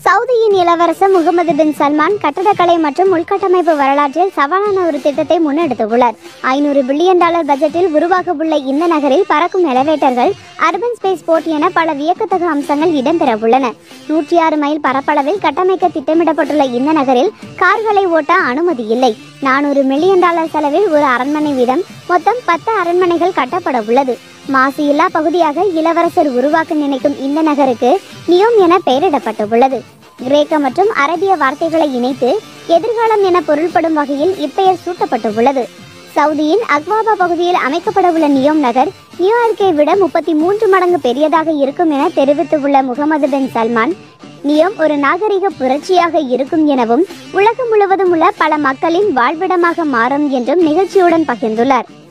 சவுதியின் இளவரசர் முகமது பின் சல்மான் கட்டடக்கலை மற்றும் உள்கட்டமைப்பு வரலாற்றில் சவாலான ஒரு திட்டத்தை முன்னெடுத்துள்ளார். $500 பில்லியன் பட்ஜெட்டில் உருவாகவுள்ள இந்த நகரில் பறக்கும் எலவேட்டர்கள், அர்பன் ஸ்பேஸ் போர்ட் என பல வியக்கத்தக்க அம்சங்கள் இடம்பெற உள்ளன. 106 மைல் பரப்பளவில் கட்டமைக்க திட்டமிடப்பட்டுள்ள இந்த நகரில் கார்களை ஓட்ட அனுமதி இல்லை. $400 மில்லியன் செலவில் ஒரு அரண்மனை வீதம் மொத்தம் 10 அரண்மனைகள் கட்டப்பட உள்ளது. மாசு இல்லா பகுதியாக இளவரசர் உருவாக்க நினைக்கும் இந்த நகருக்கு நியோம் என பெயரிடப்பட்டுள்ளது. கிரேக்க மற்றும் அரபிய வார்த்தைகளை இணைத்து எதிர்காலம் என பொருள்படும் வகையில் இப்பெயர் சூட்டப்பட்டுள்ளது. சவுதியின் அக்வாபா பகுதியில் அமைக்கப்படவுள்ள நியோம் நகர் நியூயார்க்கை விட 33 மடங்கு பெரியதாக இருக்கும் என தெரிவித்துள்ள முகமது பின் சல்மான், நியோம் ஒரு நாகரிக புரட்சியாக இருக்கும் எனவும் உலகம் முழுவதும் உள்ள பல மக்களின் வாழ்விடமாக மாறும் என்றும் நிகழ்ச்சியுடன் பகிர்ந்துள்ளார்.